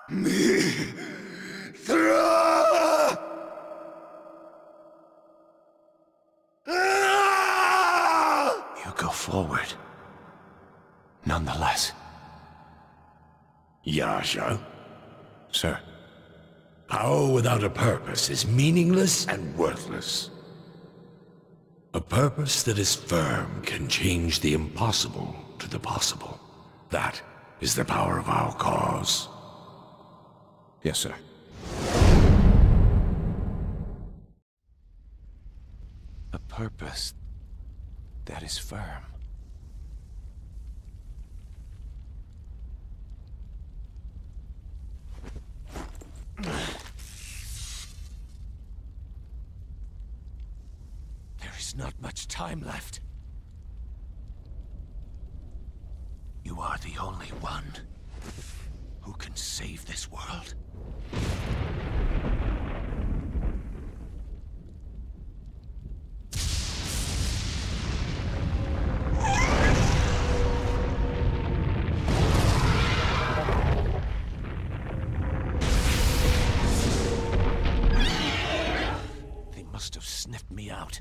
me through! You go forward. Nonetheless. Yasha, Sir. power without a purpose is meaningless and worthless. A purpose that is firm can change the impossible to the possible. That is the power of our cause. Yes, sir. A purpose that is firm. There is not much time left. You are the only one who can save this world. They must have sniffed me out.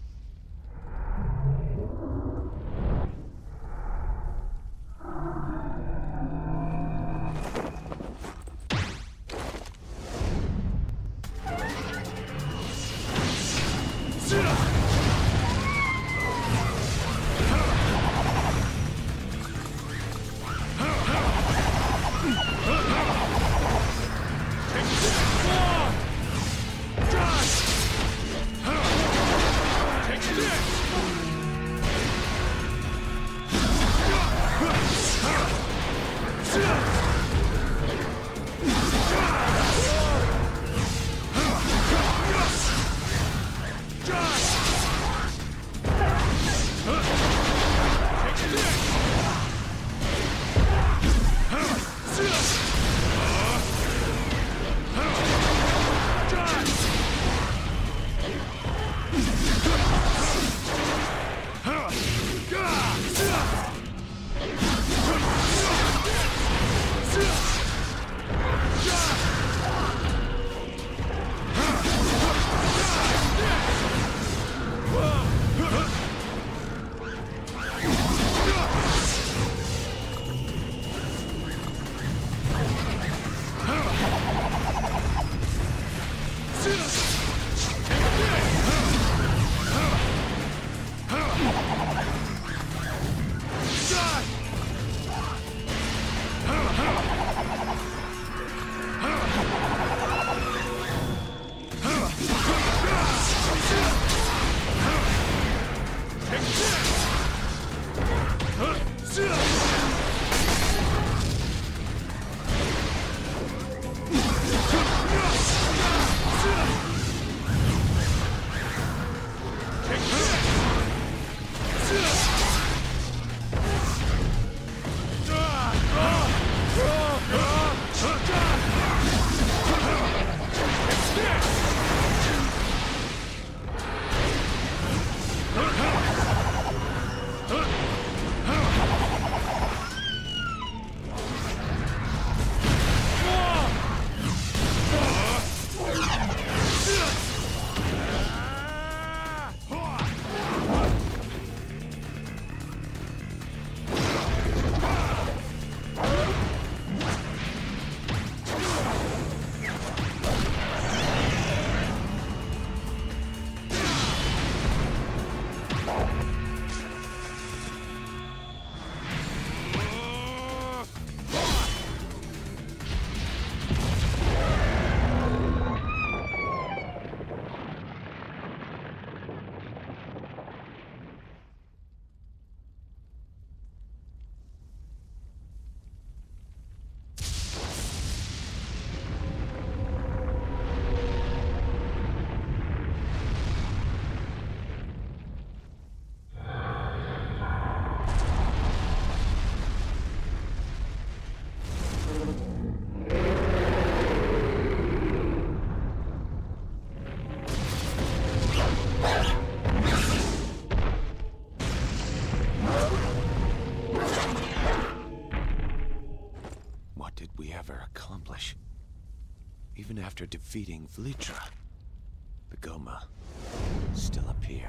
Even after defeating Vlitra, the Goma still appear.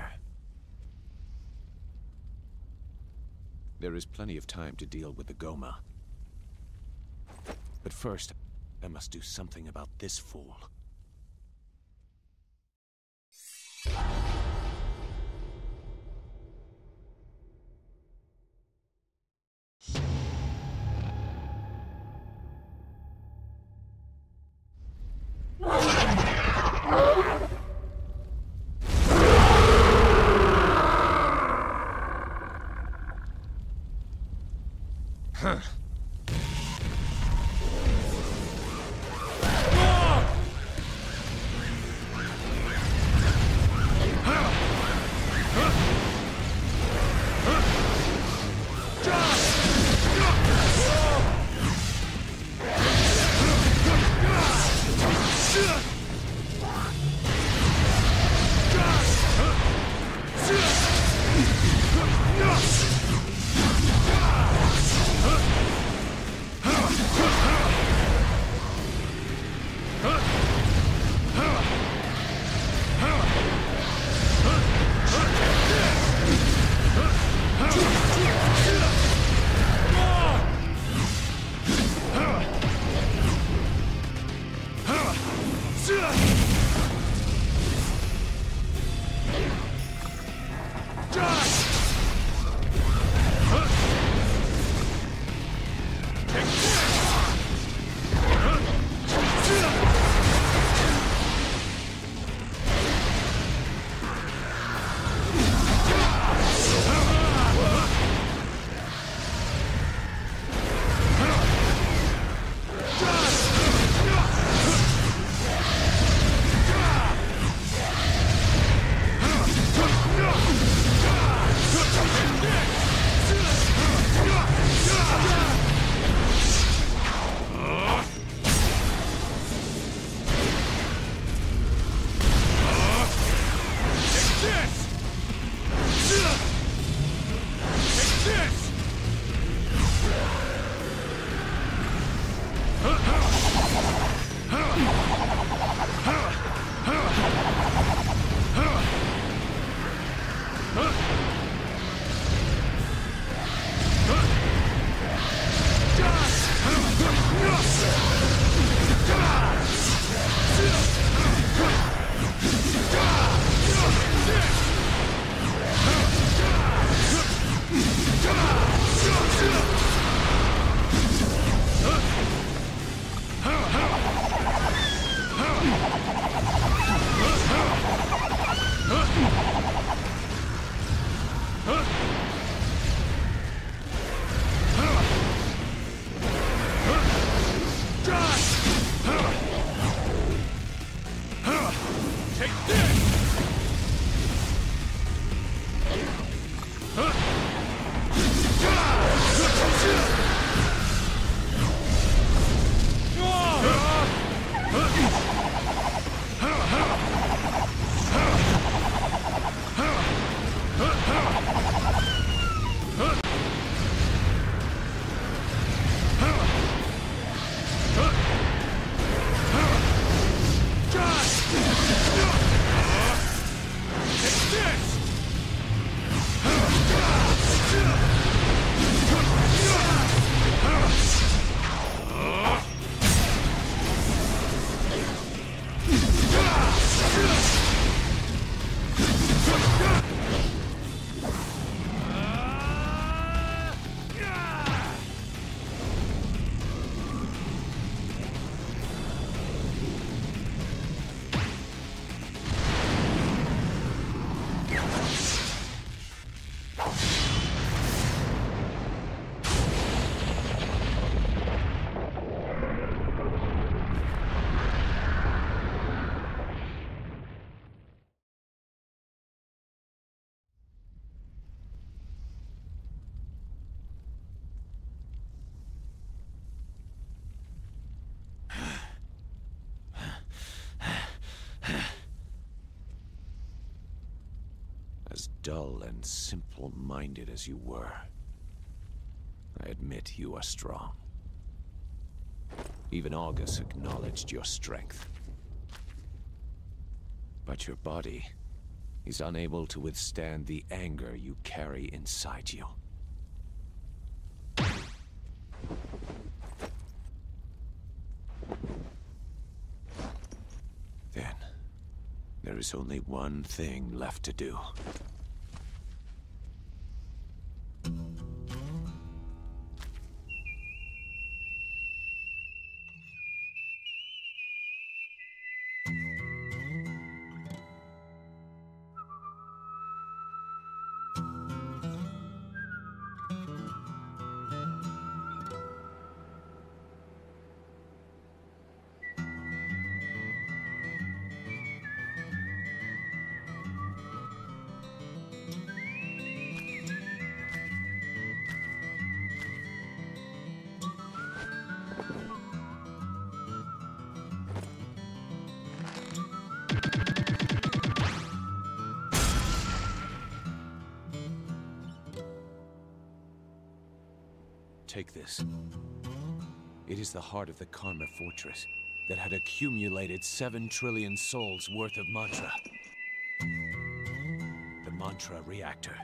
There is plenty of time to deal with the Goma. But first, I must do something about this fool. As dull and simple-minded as you were, I admit you are strong. Even August acknowledged your strength. But your body is unable to withstand the anger you carry inside you. Then, there is only one thing left to do. Take this. It is the heart of the Karma Fortress that had accumulated 7 trillion souls worth of mantra. The mantra reactor.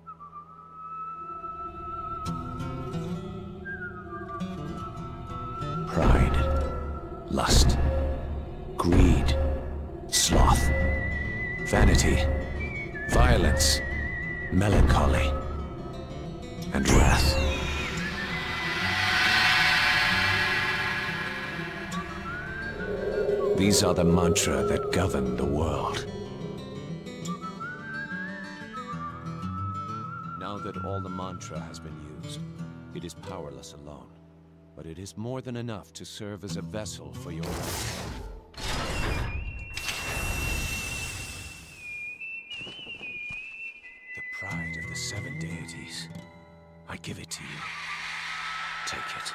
Pride, lust, greed, sloth, vanity, violence, melancholy, and wrath. These are the mantra that govern the world. Now that all the mantra has been used, it is powerless alone. But it is more than enough to serve as a vessel for your life. The pride of the 7 deities. I give it to you. Take it.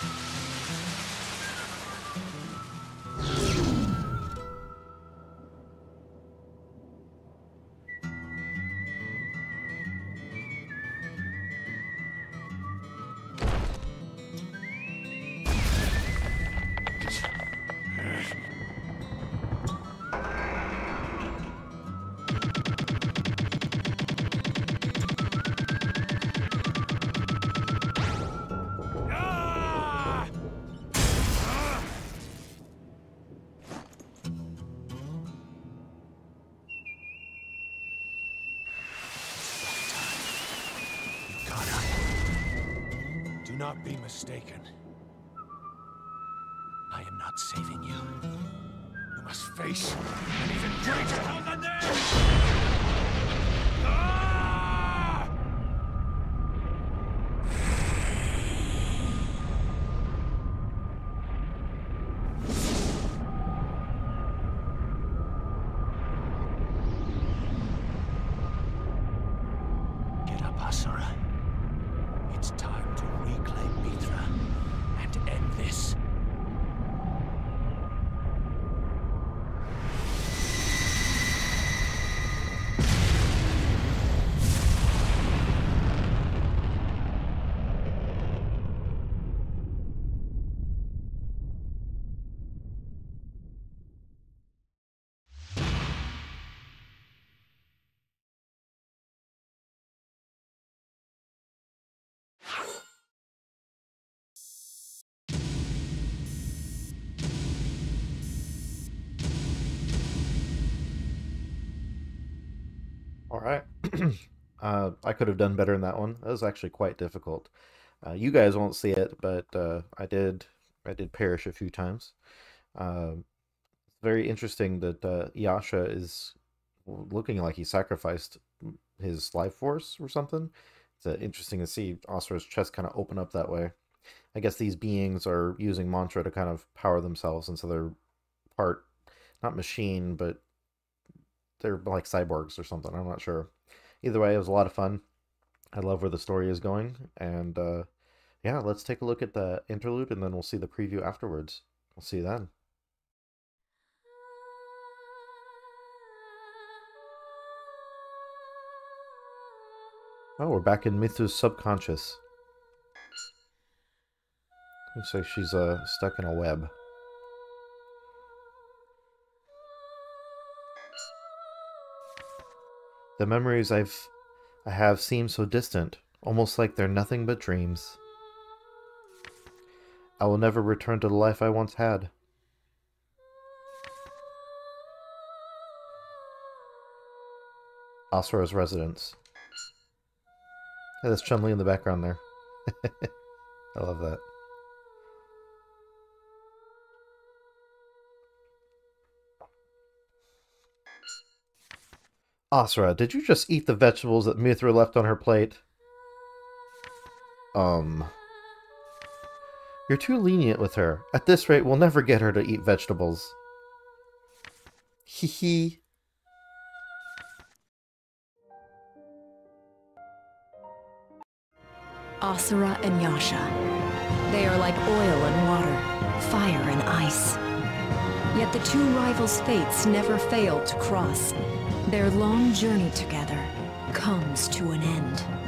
Do not be mistaken. I am not saving you. You must face an even greater hell than this! Ah! Get up, Asura. It's time to reclaim Mithra and end this. All right. I could have done better in that one. That was actually quite difficult. You guys won't see it, but I did perish a few times. It's very interesting that Yasha is looking like he sacrificed his life force or something. It's interesting to see Asura's chest kind of open up that way. I guess these beings are using mantra to kind of power themselves, and so they're part, not machine, but they're like cyborgs or something. I'm not sure. Either way, it was a lot of fun. I love where the story is going, and yeah, let's take a look at the interlude, and then we'll see the preview afterwards. We'll see you then. Oh, we're back in Mithu's subconscious. Looks like she's stuck in a web. The memories I have seem so distant, almost like they're nothing but dreams. I will never return to the life I once had. Asura's residence. Yeah, that's Chun-Li in the background there. I love that. Asura, did you just eat the vegetables that Mithra left on her plate? You're too lenient with her. At this rate, we'll never get her to eat vegetables. Hee hee. Asura and Yasha. They are like oil and water, fire and ice. Yet the two rivals' fates never fail to cross. Their long journey together comes to an end.